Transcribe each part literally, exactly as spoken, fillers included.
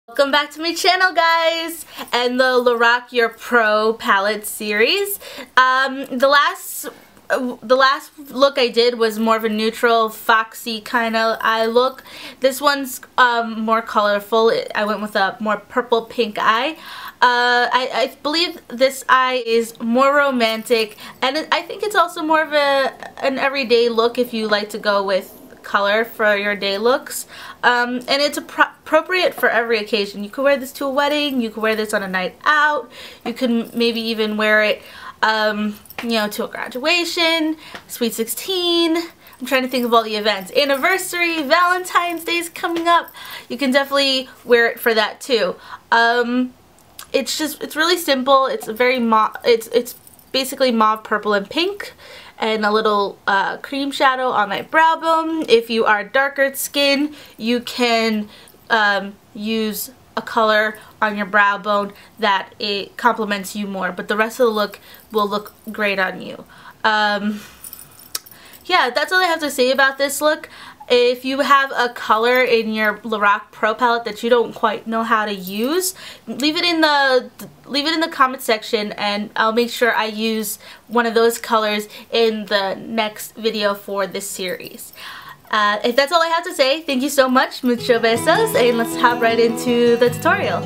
Welcome back to my channel, guys, and the Lorac Pro palette series. Um, the last uh, the last look I did was more of a neutral, foxy kind of eye look. This one's um, more colorful. I went with a more purple pink eye. Uh, I, I believe this eye is more romantic, and it, I think it's also more of a an everyday look if you like to go with color for your day looks. Um, and it's appropriate for every occasion. You could wear this to a wedding, you could wear this on a night out, you could maybe even wear it um, you know, to a graduation, Sweet sixteen. I'm trying to think of all the events. Anniversary, Valentine's Day's coming up. You can definitely wear it for that too. Um, it's just, it's really simple. It's a very mauve, it's, it's basically mauve, purple, and pink, and a little uh, cream shadow on my brow bone. If you are darker skin, you can um, use a color on your brow bone that it complements you more, but the rest of the look will look great on you. Um, yeah, that's all I have to say about this look. If you have a color in your Lorac Pro palette that you don't quite know how to use, leave it in the leave it in the comment section, and I'll make sure I use one of those colors in the next video for this series. Uh, if that's all I have to say, thank you so much, mucho besos, and let's hop right into the tutorial.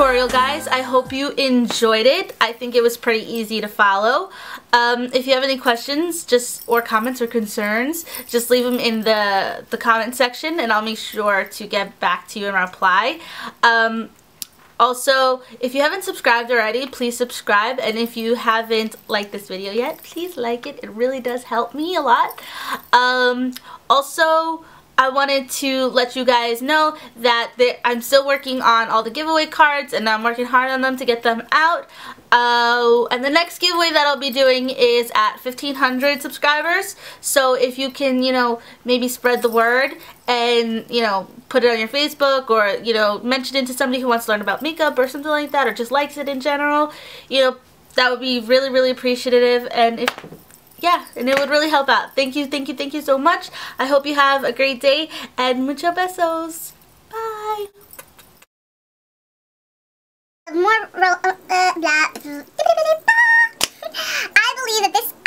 tutorial, guys. I hope you enjoyed it. I think it was pretty easy to follow. Um, if you have any questions just or comments or concerns, just leave them in the, the comment section and I'll make sure to get back to you and reply. Um, also, if you haven't subscribed already, please subscribe, and if you haven't liked this video yet, please like it. It really does help me a lot. Um, also, I wanted to let you guys know that I'm still working on all the giveaway cards and I'm working hard on them to get them out. Uh, and the next giveaway that I'll be doing is at fifteen hundred subscribers. So if you can, you know, maybe spread the word and, you know, put it on your Facebook or, you know, mention it to somebody who wants to learn about makeup or something like that, or just likes it in general, you know, that would be really, really appreciative. And if Yeah, and it would really help out. Thank you, thank you, thank you so much. I hope you have a great day, and mucho besos. Bye. More, uh, uh, blah. I believe that this